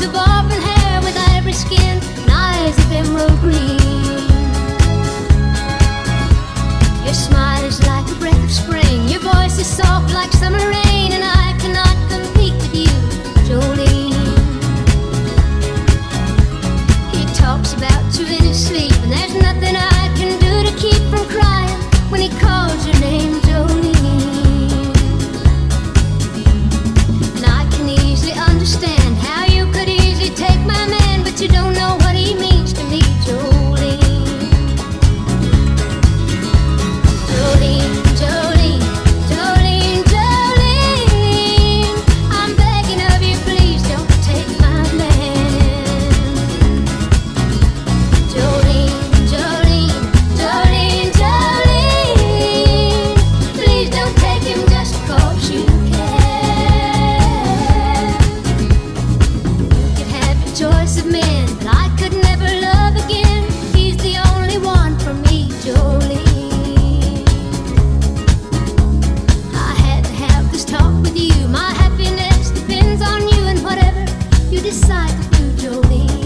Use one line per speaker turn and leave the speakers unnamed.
of auburn hair with ivory skin and eyes of emerald green. Your smile is like a breath of spring, your voice is soft like summer rain, and I cannot compete with you, Jolene. He talks about you in his sleep, and there's nothing I can do to keep from crying when he calls your name, Jolene. And I can easily understand how you could easily take my man, but you don't know what he means to me, Jolene. Jolene, Jolene, Jolene, Jolene, I'm begging of you, please don't take my man. Jolene, Jolene, Jolene, Jolene, please don't take him just 'cause you can. You could have your choice of men, but I could never love again. He's the only one for me, Jolene. I had to have this talk with you. My happiness depends on you and whatever you decide to do, Jolene.